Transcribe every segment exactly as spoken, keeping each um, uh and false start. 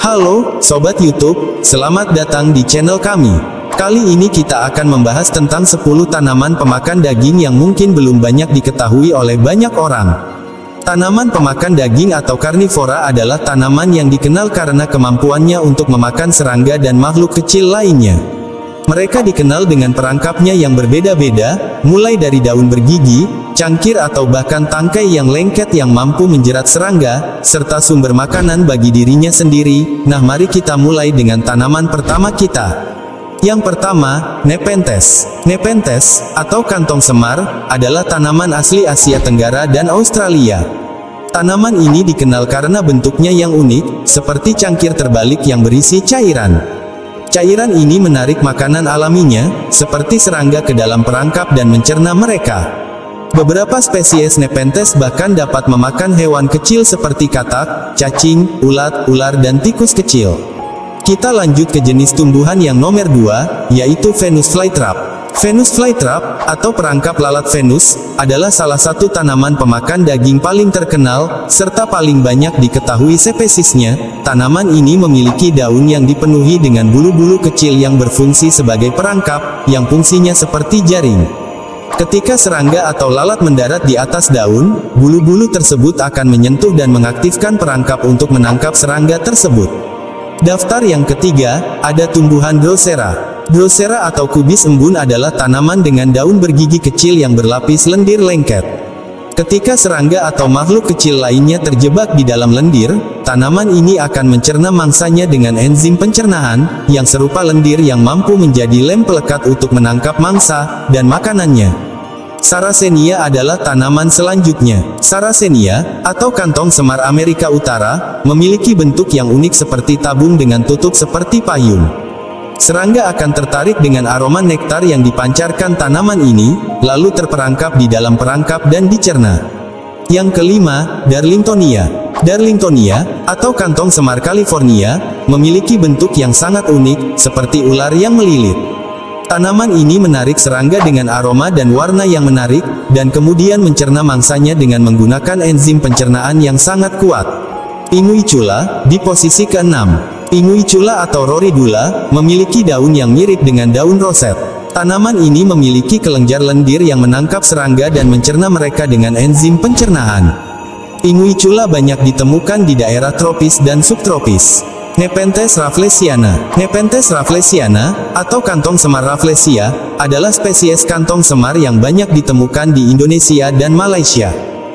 Halo, Sobat YouTube, selamat datang di channel kami. Kali ini kita akan membahas tentang sepuluh tanaman pemakan daging yang mungkin belum banyak diketahui oleh banyak orang. Tanaman pemakan daging atau karnivora adalah tanaman yang dikenal karena kemampuannya untuk memakan serangga dan makhluk kecil lainnya. Mereka dikenal dengan perangkapnya yang berbeda-beda, mulai dari daun bergigi, cangkir atau bahkan tangkai yang lengket yang mampu menjerat serangga, serta sumber makanan bagi dirinya sendiri. Nah, mari kita mulai dengan tanaman pertama kita. Yang pertama, Nepenthes. Nepenthes, atau kantong semar, adalah tanaman asli Asia Tenggara dan Australia. Tanaman ini dikenal karena bentuknya yang unik, seperti cangkir terbalik yang berisi cairan. Cairan ini menarik makanan alaminya, seperti serangga ke dalam perangkap dan mencerna mereka. Beberapa spesies Nepenthes bahkan dapat memakan hewan kecil seperti katak, cacing, ulat, ular dan tikus kecil. Kita lanjut ke jenis tumbuhan yang nomor dua, yaitu Venus flytrap. Venus flytrap, atau perangkap lalat Venus, adalah salah satu tanaman pemakan daging paling terkenal, serta paling banyak diketahui spesiesnya. Tanaman ini memiliki daun yang dipenuhi dengan bulu-bulu kecil yang berfungsi sebagai perangkap, yang fungsinya seperti jaring. Ketika serangga atau lalat mendarat di atas daun, bulu-bulu tersebut akan menyentuh dan mengaktifkan perangkap untuk menangkap serangga tersebut. Daftar yang ketiga, ada tumbuhan Drosera. Drosera atau kubis embun adalah tanaman dengan daun bergigi kecil yang berlapis lendir lengket. Ketika serangga atau makhluk kecil lainnya terjebak di dalam lendir, tanaman ini akan mencerna mangsanya dengan enzim pencernaan, yang serupa lendir yang mampu menjadi lem pelekat untuk menangkap mangsa dan makanannya. Sarracenia adalah tanaman selanjutnya. Sarracenia, atau kantong semar Amerika Utara, memiliki bentuk yang unik seperti tabung dengan tutup seperti payung. Serangga akan tertarik dengan aroma nektar yang dipancarkan tanaman ini, lalu terperangkap di dalam perangkap dan dicerna. Yang kelima, Darlingtonia. Darlingtonia, atau kantong semar California, memiliki bentuk yang sangat unik, seperti ular yang melilit. Tanaman ini menarik serangga dengan aroma dan warna yang menarik, dan kemudian mencerna mangsanya dengan menggunakan enzim pencernaan yang sangat kuat. Pinguicula, di posisi keenam. Pinguicula atau Roridula, memiliki daun yang mirip dengan daun roset. Tanaman ini memiliki kelenjar lendir yang menangkap serangga dan mencerna mereka dengan enzim pencernaan. Pinguicula banyak ditemukan di daerah tropis dan subtropis. Nepenthes rafflesiana. Nepenthes rafflesiana, atau kantong semar Rafflesia, adalah spesies kantong semar yang banyak ditemukan di Indonesia dan Malaysia.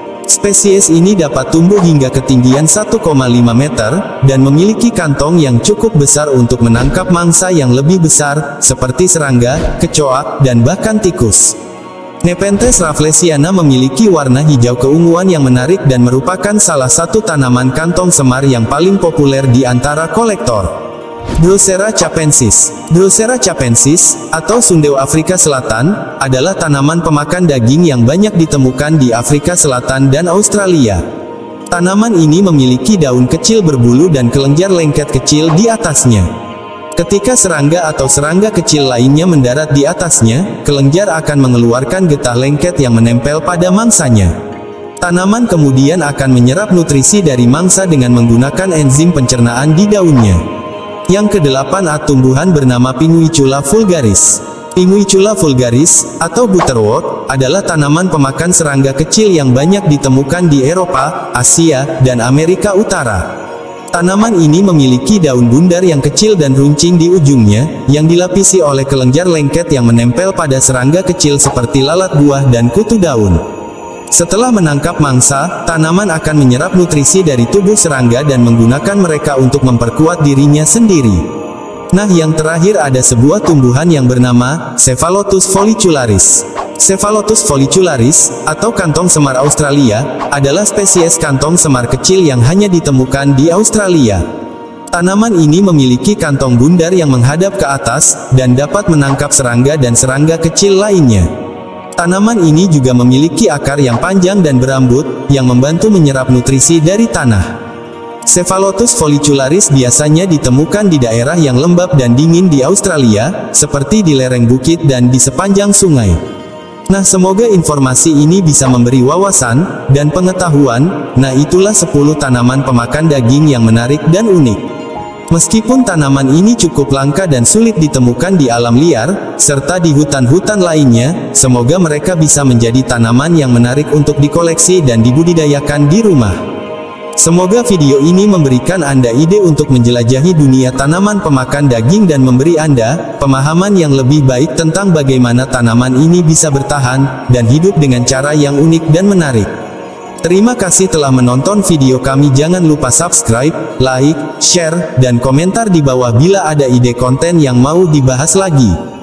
Spesies ini dapat tumbuh hingga ketinggian satu koma lima meter, dan memiliki kantong yang cukup besar untuk menangkap mangsa yang lebih besar, seperti serangga, kecoa, dan bahkan tikus. Nepenthes rafflesiana memiliki warna hijau keunguan yang menarik dan merupakan salah satu tanaman kantong semar yang paling populer di antara kolektor. Drosera capensis. Drosera capensis, atau sundeo Afrika Selatan, adalah tanaman pemakan daging yang banyak ditemukan di Afrika Selatan dan Australia. Tanaman ini memiliki daun kecil berbulu dan kelenjar lengket kecil di atasnya. Ketika serangga atau serangga kecil lainnya mendarat di atasnya, kelenjar akan mengeluarkan getah lengket yang menempel pada mangsanya. Tanaman kemudian akan menyerap nutrisi dari mangsa dengan menggunakan enzim pencernaan di daunnya. Yang kedelapan, ada tumbuhan bernama Pinguicula vulgaris. Pinguicula vulgaris, atau butterwort, adalah tanaman pemakan serangga kecil yang banyak ditemukan di Eropa, Asia, dan Amerika Utara. Tanaman ini memiliki daun bundar yang kecil dan runcing di ujungnya, yang dilapisi oleh kelenjar lengket yang menempel pada serangga kecil seperti lalat buah dan kutu daun. Setelah menangkap mangsa, tanaman akan menyerap nutrisi dari tubuh serangga dan menggunakan mereka untuk memperkuat dirinya sendiri. Nah, yang terakhir ada sebuah tumbuhan yang bernama Cephalotus follicularis. Cephalotus follicularis, atau kantong semar Australia, adalah spesies kantong semar kecil yang hanya ditemukan di Australia. Tanaman ini memiliki kantong bundar yang menghadap ke atas, dan dapat menangkap serangga dan serangga kecil lainnya. Tanaman ini juga memiliki akar yang panjang dan berambut, yang membantu menyerap nutrisi dari tanah. Cephalotus follicularis biasanya ditemukan di daerah yang lembab dan dingin di Australia, seperti di lereng bukit dan di sepanjang sungai. Nah, semoga informasi ini bisa memberi wawasan dan pengetahuan. Nah, itulah sepuluh tanaman pemakan daging yang menarik dan unik. Meskipun tanaman ini cukup langka dan sulit ditemukan di alam liar, serta di hutan-hutan lainnya, semoga mereka bisa menjadi tanaman yang menarik untuk dikoleksi dan dibudidayakan di rumah. Semoga video ini memberikan Anda ide untuk menjelajahi dunia tanaman pemakan daging dan memberi Anda pemahaman yang lebih baik tentang bagaimana tanaman ini bisa bertahan dan hidup dengan cara yang unik dan menarik. Terima kasih telah menonton video kami. Jangan lupa subscribe, like, share, dan komentar di bawah bila ada ide konten yang mau dibahas lagi.